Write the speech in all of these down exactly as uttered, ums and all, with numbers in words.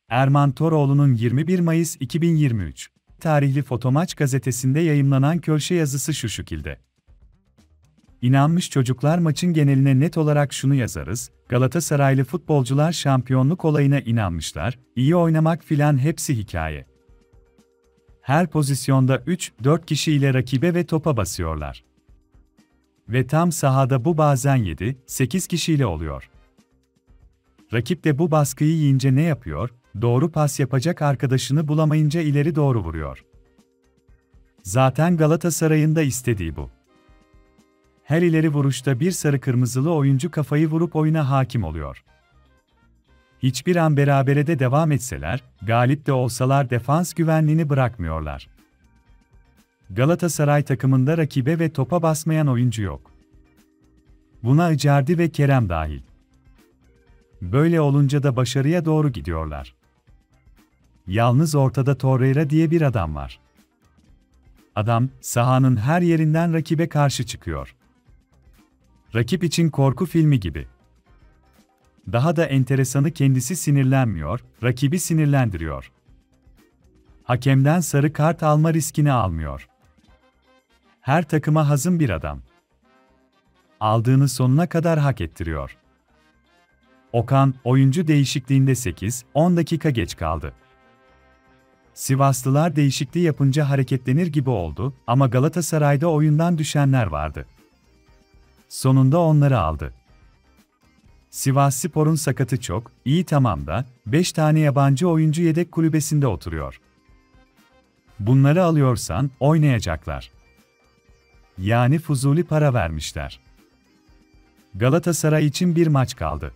Erman Toroğlu'nun yirmi bir Mayıs iki bin yirmi üç tarihli Fotomaç gazetesinde yayımlanan köşe yazısı şu şekilde. İnanmış çocuklar, maçın geneline net olarak şunu yazarız: Galatasaraylı futbolcular şampiyonluk olayına inanmışlar, iyi oynamak filan hepsi hikaye. Her pozisyonda üç dört kişi ile rakibe ve topa basıyorlar. Ve tam sahada bu bazen yedi sekiz kişiyle oluyor. Rakip de bu baskıyı yiyince ne yapıyor? Doğru pas yapacak arkadaşını bulamayınca ileri doğru vuruyor. Zaten Galatasaray'ın da istediği bu. Her ileri vuruşta bir sarı kırmızılı oyuncu kafayı vurup oyuna hakim oluyor. Hiçbir an berabere de devam etseler, galip de olsalar defans güvenliğini bırakmıyorlar. Galatasaray takımında rakibe ve topa basmayan oyuncu yok. Buna Icardi ve Kerem dahil. Böyle olunca da başarıya doğru gidiyorlar. Yalnız ortada Torreira diye bir adam var. Adam, sahanın her yerinden rakibe karşı çıkıyor. Rakip için korku filmi gibi. Daha da enteresanı, kendisi sinirlenmiyor, rakibi sinirlendiriyor. Hakemden sarı kart alma riskini almıyor. Her takıma hazım bir adam. Aldığını sonuna kadar hak ettiriyor. Okan, oyuncu değişikliğinde sekiz on dakika geç kaldı. Sivaslılar değişikliği yapınca hareketlenir gibi oldu ama Galatasaray'da oyundan düşenler vardı. Sonunda onları aldı. Sivasspor'un sakatı çok, iyi tamam da, beş tane yabancı oyuncu yedek kulübesinde oturuyor. Bunları alıyorsan, oynayacaklar. Yani fuzuli para vermişler. Galatasaray için bir maç kaldı.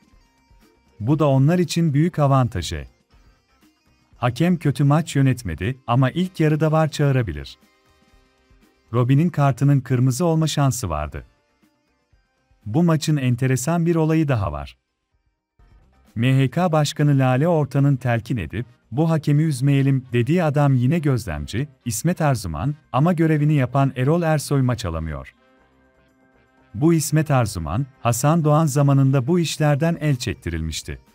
Bu da onlar için büyük avantajı. Hakem kötü maç yönetmedi ama ilk yarıda var çağırabilir. Robben'in kartının kırmızı olma şansı vardı. Bu maçın enteresan bir olayı daha var. M H K Başkanı Lale Ortan'ın telkin edip, bu hakemi üzmeyelim dediği adam yine gözlemci, İsmet Arzuman, ama görevini yapan Erol Ersoy maç alamıyor. Bu İsmet Arzuman, Hasan Doğan zamanında bu işlerden el çektirilmişti.